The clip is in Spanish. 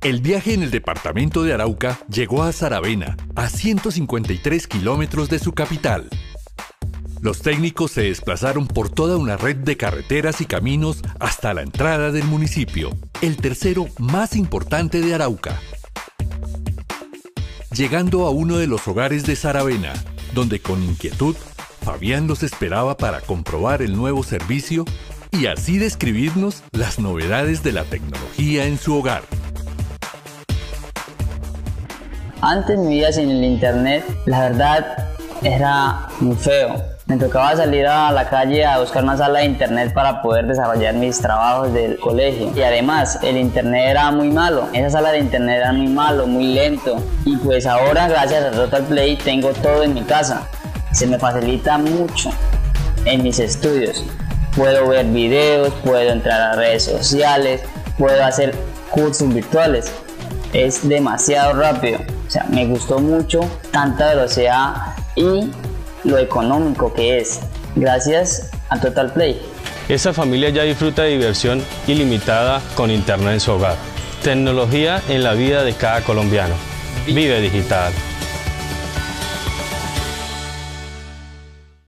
El viaje en el departamento de Arauca llegó a Saravena, a 153 kilómetros de su capital. Los técnicos se desplazaron por toda una red de carreteras y caminos hasta la entrada del municipio, el tercero más importante de Arauca. Llegando a uno de los hogares de Saravena, donde con inquietud, Fabián los esperaba para comprobar el nuevo servicio y así describirnos las novedades de la tecnología en su hogar. Antes mi vida sin el internet, la verdad, era muy feo. Me tocaba salir a la calle a buscar una sala de internet para poder desarrollar mis trabajos del colegio. Y además, el internet era muy malo. Esa sala de internet era muy malo, muy lento. Y pues ahora, gracias a Total Play, tengo todo en mi casa. Se me facilita mucho en mis estudios. Puedo ver videos, puedo entrar a redes sociales, puedo hacer cursos virtuales. Es demasiado rápido. O sea, me gustó mucho tanta velocidad y lo económico que es, gracias a Total Play. Esta familia ya disfruta de diversión ilimitada con internet en su hogar. Tecnología en la vida de cada colombiano. Vive Digital.